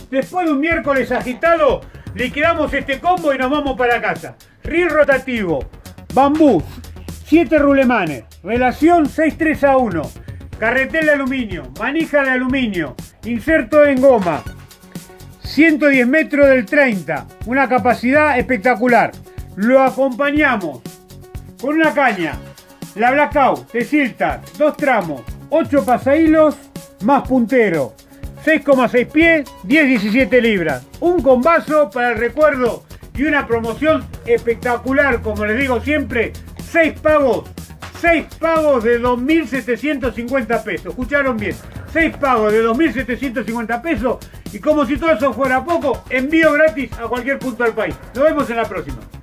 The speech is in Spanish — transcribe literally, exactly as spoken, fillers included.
Después de un miércoles agitado, liquidamos este combo y nos vamos para casa. Reel rotativo, bambú, siete rulemanes, relación seis tres a uno, carretel de aluminio, manija de aluminio, inserto en goma, ciento diez metros del treinta, una capacidad espectacular. Lo acompañamos con una caña, la Blackout de Siltar, dos tramos, ocho pasahilos más puntero, seis coma seis pies, diez diecisiete libras. Un combazo para el recuerdo y una promoción espectacular, como les digo siempre, seis pagos, seis pagos de dos mil setecientos cincuenta pesos. ¿Escucharon bien? seis pagos de dos mil setecientos cincuenta pesos y como si todo eso fuera poco, envío gratis a cualquier punto del país. Nos vemos en la próxima.